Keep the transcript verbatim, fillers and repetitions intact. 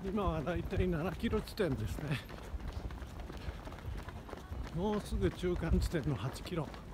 今はだいたいななキロ地点ですね。もうすぐ中間地点のはちキロ。